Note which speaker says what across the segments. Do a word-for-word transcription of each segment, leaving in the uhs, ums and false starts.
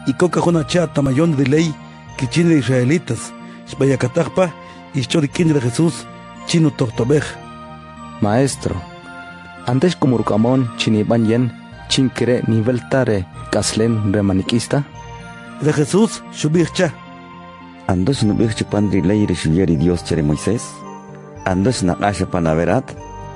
Speaker 1: y coca jonacha tamayón de ley que chine de israelitas, Shbayakatagpa y Choriquín de Jesús, chino Toctobej.
Speaker 2: Maestro, antes como Rucamón, chinibanyen, chinkere nivel tare, caslen remaniquista.
Speaker 1: De Jesús, Shubircha.
Speaker 3: Andos no birche pandri ley reshuyeri Dios chere Moisés. Andos na asha panaverat.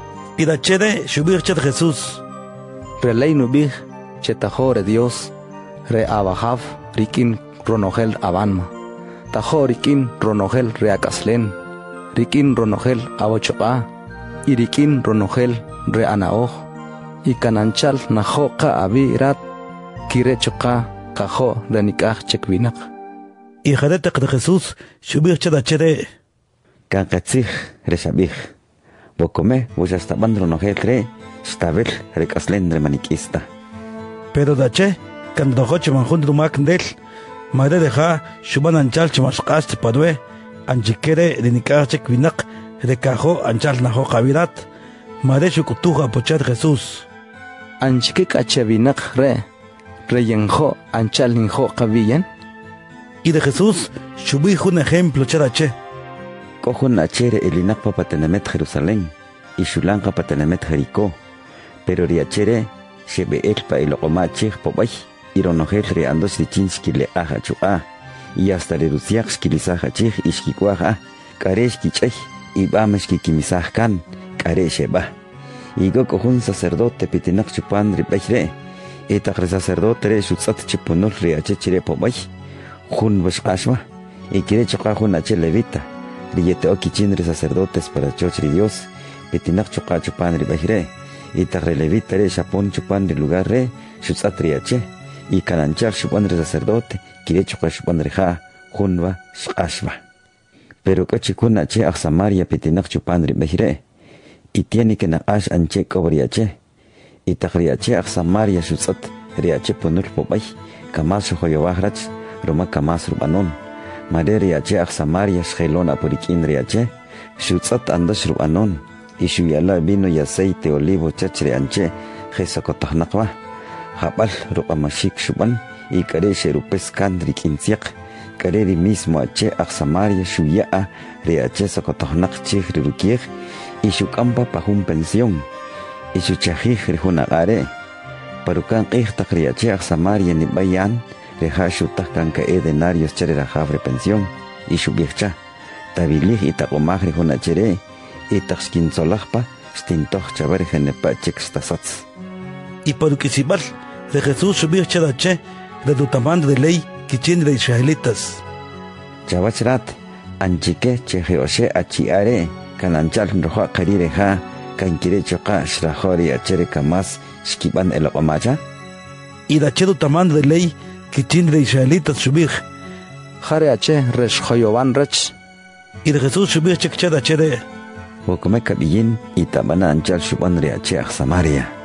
Speaker 1: Y da chere Shubircha de Jesús.
Speaker 2: Relay nubig, chetajore Dios, re abajav, rikin ronogel abanma. Tajo rikin ronogel re acaslen, rikin ronogel abochopa, y rikin ronogel re anaoj, y cananchal najo ka abirat, kire choka, kajo renikaj chekvinak.
Speaker 1: Y jadetek de Jesús, Shubircha da chere.
Speaker 3: Kankatzig reshabig. Bokome, vos hasta bandro nogel re, stabel recaslen remaniquista.
Speaker 1: Pero da che, candojoche manjundru makndel, madre deja, shuban anchal chimashkast padwe, anchikere de nikachek vinak, recajo anchal najo kavirat, madre shukutuja pochat Jesús.
Speaker 2: Anchike kachevinak re, reyenjo anchal ninjo kavillen.
Speaker 1: Y de Jesús, shubí un ejemplo cherache.
Speaker 3: Cojon achere elinakpa patenemet Jerusalén, y shulanka patenemet Jericó, pero riachere, shebeel pa ilogomachig pobay, ironogel reandos de chinski le aja chua, y hasta reduciaxki lisaja chig ishkikuaja, kareshki chay, y bameshki kimisajkan, karesheba. Y go cojun sacerdote pitinak chupandri bejre, etagre sacerdote re shutzat chipunul riachechere pobay, jun bashashwa, y quiere chocajun ache levita. Riyete oki chinre sacerdotes para chochri Dios, petinak choca chupandri bajre, y tagre levita re chapon chupandri lugar re, shutzat y cananchar chupandri sacerdote, quiere choca chupandri ja, junva, shashva. Pero cachikuna che a Samaria petinak chupandri bajre, y tiene que na ash anche cobriache, y tagriache a Samaria shutzat, riache ponur pobay, kamas joyovahrach, roma kamas rubanon. Madre ache a Samaria shelona purikin riache, shutzat andas rubanon, y shuyala vino y aceite olivo chachre anche, jesakotahnaqwa, jabal rubamashik shuban, y careche rupes kandri kinsiak, careri mismo ache a Samaria shuyaa, riache sakotahnak chih rirukieg, y shukampa pahun pensión, y shuchajij rihunagare, parukan qihtak riache a Samaria ni bayan, rehashutak kanka e denarios chere rajabre pensión, y shubiekcha, tabilij y takomaj rihunachere, y taxkin solajpa, stintoch chavar genepa chextasats.
Speaker 1: Y por Kisibal, de Jesús Shubircha da che, de dutamand de ley, kichin de israelitas.
Speaker 3: Chavachrat, anchike chejeoshe achiare, cananchal roja karireja, kankire choka shrahori achere kamas, shkiban el omacha.
Speaker 1: Y da che dutamand de ley, kichin de israelitas shubir.
Speaker 2: Jare ache resh joyovan rech.
Speaker 1: Y de Jesús Shubircha da chere.
Speaker 3: Wokome kabillin y tabana anchal shuban riache a Samaria.